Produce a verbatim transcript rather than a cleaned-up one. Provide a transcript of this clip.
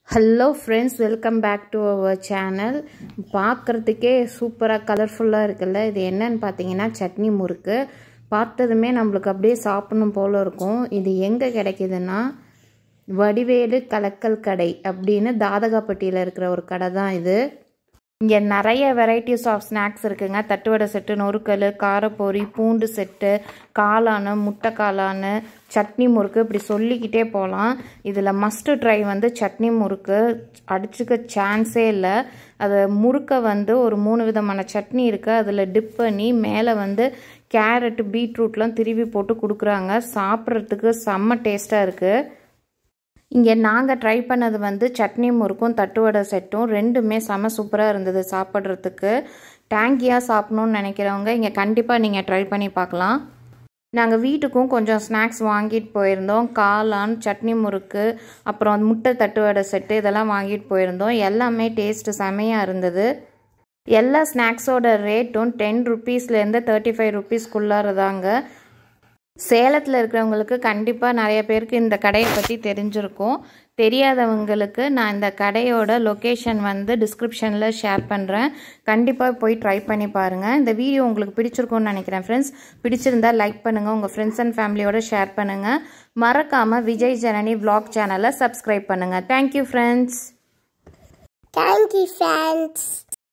Hello friends, welcome back to our channel. பார்க்கிறதுக்கே சூப்பரா கலர்ஃபுல்லா இருக்குல்ல. இது என்னன்னு பாத்தீங்கன்னா சட்னி முறுக்கு. பார்த்ததுமே நமக்கு அப்படியே சாப்பிடணும் போல இருக்கும். இது எங்க கிடைக்குதுன்னா வடிவேலு கல்லக்கல் கடை அப்படினு தாதகாப்பட்டியில இருக்கிற ஒரு கடை தான் இது. இங்க நிறைய வெரைட்டிஸ் ஆஃப் ஸ்நாக்ஸ் இருக்குங்க. தட்டுவடை செட்டு, நொறுக்கல், காரப்பொரி, பூண்டு செட்டு, காளானு, முட்டை காளானு, சட்னி முறுக்கு, இப்படி சொல்லிக்கிட்டே போகலாம். இதில் மஸ்ட் ட்ரை வந்து சட்னி முறுக்கு, அடிச்சுக்க சான்ஸே இல்லை. அது முறுக்கை வந்து ஒரு மூணு விதமான சட்னி இருக்குது, அதில் டிப் பண்ணி மேலே வந்து கேரட்டு, பீட்ரூட்லாம் திருவி போட்டு கொடுக்குறாங்க. சாப்பிட்றதுக்கு செம்ம டேஸ்ட்டாக இருக்குது. இங்கே நாங்கள் ட்ரை பண்ணது வந்து சட்னி முறுக்கும் தட்டுவடை செட்டும் ரெண்டுமே செம சூப்பராக இருந்தது சாப்பிட்றதுக்கு. டேங்கியாக சாப்பிட்ணுன்னு நினைக்கிறவங்க இங்கே கண்டிப்பாக நீங்கள் ட்ரை பண்ணி பார்க்கலாம். நாங்கள் வீட்டுக்கும் கொஞ்சம் ஸ்நாக்ஸ் வாங்கிட்டு போயிருந்தோம். காளான், சட்னி முறுக்கு, அப்புறம் முட்டை தட்டுவடை செட்டு இதெல்லாம் வாங்கிட்டு போயிருந்தோம். எல்லாமே டேஸ்ட்டு செமையாக இருந்தது. எல்லா ஸ்நாக்ஸோட ரேட்டும் டென் ருப்பீஸ்லேருந்து தேர்ட்டி ஃபைவ் ருப்பீஸ்க்குள்ளாரதாங்க. சேலத்தில் இருக்கிறவங்களுக்கு கண்டிப்பாக நிறைய பேருக்கு இந்த கடையை பற்றி தெரிஞ்சிருக்கும். தெரியாதவங்களுக்கு நான் இந்த கடையோட லொக்கேஷன் வந்து டிஸ்கிரிப்ஷனில் ஷேர் பண்ணுறேன். கண்டிப்பாக போய் ட்ரை பண்ணி பாருங்கள். இந்த வீடியோ உங்களுக்கு பிடிச்சிருக்கும்னு நினைக்கிறேன் ஃப்ரெண்ட்ஸ். பிடிச்சிருந்தா லைக் பண்ணுங்கள், உங்கள் ஃப்ரெண்ட்ஸ் அண்ட் ஃபேமிலியோட ஷேர் பண்ணுங்கள். மறக்காமல் விஜய் ஜனனி விலாக் சேனலை சப்ஸ்கிரைப் பண்ணுங்கள். Thank you friends. Thank you friends.